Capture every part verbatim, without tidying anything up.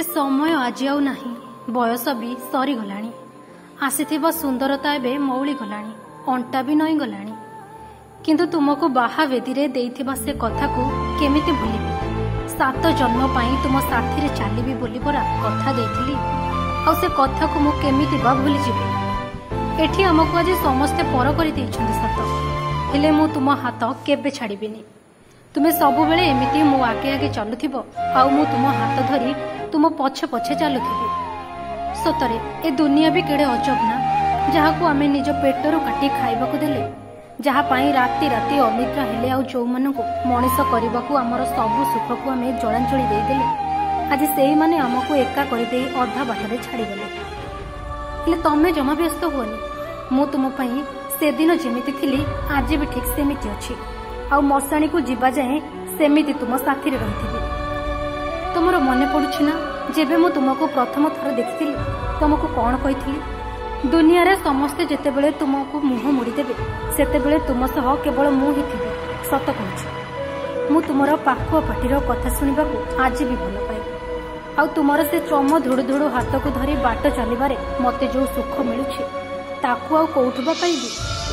समय आज आउ नाही, बयस भी सरी गलानी। आसीथिबा सुंदरता एबे मौली गलानी, अंटा भी नई गलानी। किंतु तुमको बाहा वेदी रे देइथिबा से कथा को केमिति भूलिबी? सात जन्म पाई तुम साथी रे चालिबी बोली परा कथा देइथिली, आ से कथा को मु केमिति बा भूली जिबी? एठी हमको आज समस्ते पर करि दैछन्ति सत, हेले मु तुम हाथ केबे छाड़िबिनी। तुमे सबु बेले एमिति मु आगे आगे चलुथिबो, आ मु तुम हाथ धरी तुम पछे पछे चलुथिबी। सतरे ए दुनिया भी केड़े अजब ना, जहाको आमे निज पेटरो काटी खाइबाकू देले, जहा पाई राति राति अनिद्रा हेले आ जो मानकू मनीष करबाकू आमर सबु सुख को आमे जलांजलि दे देले, आज सेही माने हमको एका करि देई अधा बाटरे छाड़ी गले। हेले तमे जमा व्यस्त हुअनी, मु तुम पई से दिन जेमिति थिली आज भी ठीक सेमिति अछि, आ मसाणी को जीवा जाए सेमिति तुम साथी रे रहिथिबी। तुमरो मने पडुछि ना जेबे मु तुमको प्रथम थर देखिथिली तुमको कोन कहिथिली? दुनिया रे समस्ते जेते बेले तुमको मुह मोड़ी देबे सेते बेले तुम सह केवल मु ही थिबी। सत कहूछि, मु तुमरो पाखो पाटीरो कथा सुनिबाकू आज भी भल पाए, आ तुमरो से चम धुडु धुडु हाथ को धरी बाट चलिबारे मते जो सुख मिलुछि ताकू आ कोउठबा पाइबी?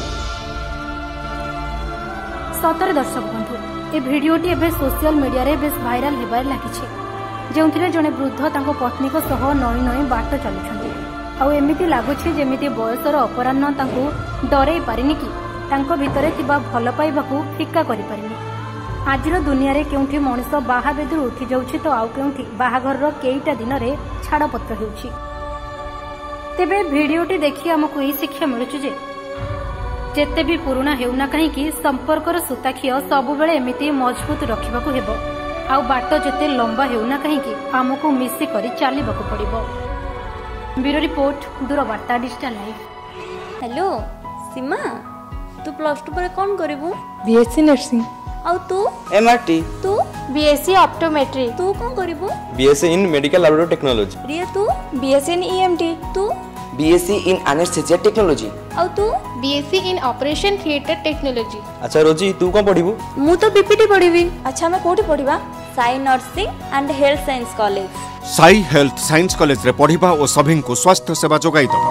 सतर दर्शक बंधु, ए भिडियोटी एबे सोशल मीडिया रे बेस भाइराल हेबार लागिछि, जेउथिरे जने वृद्ध तांको पत्नी को सह नई नई बाट चलुछन्ति। आ एमिति लागुछि जेमिति बयसर अपराह्न तांको डरै पारिनि कि तांको भितरे थिबा भल पाइबाकू फिक्का करि पारिनि। आजिर दुनिया रे केउठी मଣିଷ बाहा बेदुर उठी जाउछि तो आउ केउठी बाहाघर रो केईटा दिन रे छाड़पत्र हेउछि। तेबे भिडियोटी देखि हमकु एही शिक्षा मिलुछि जे जेते भी पुराना हेउना कहीं संपर्कर सूताखिय सबु बेले एमिति मजबूत रखिबाकू हेबो, आउ बाट जेते लंबा हेउना कहीं आमको मिसी करी चालिबाकू पड़िबो। ब्यूरो रिपोर्ट, दूरवार्ता डिजिटल लाइफ। हेलो सीमा, तू प्लस टू पर कौन करिवु? BSc nursing. आउ तू? एमआरटी। तू? BSc optometry. तू कौन करिवु? BSc in medical laboratory technology. Riya तू? BSc in EMT. तू? BSc in anaesthesia technology. आउ तू? BSc in operation theatre technology. अच्छा रोजी, तू कौन पढ़िबु? मु तो बीपीटी पढ़िबी। अच्छा मैं कोठी पढ़िबा? Sai nursing and health science college. Sai health science college रे पढ़िबा और सभी को स्वास्थ्य सेवा जोगाई दबा।